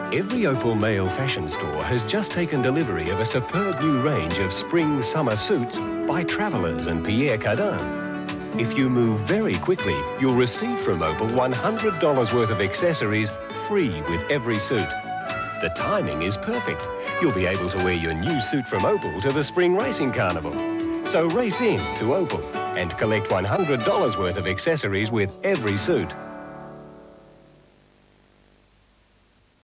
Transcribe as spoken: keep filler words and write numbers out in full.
Every Opal male fashion store has just taken delivery of a superb new range of spring-summer suits by Travellers and Pierre Cardin. If you move very quickly, you'll receive from Opal one hundred dollars worth of accessories free with every suit. The timing is perfect. You'll be able to wear your new suit from Opal to the Spring Racing Carnival. So race in to Opal and collect one hundred dollars worth of accessories with every suit.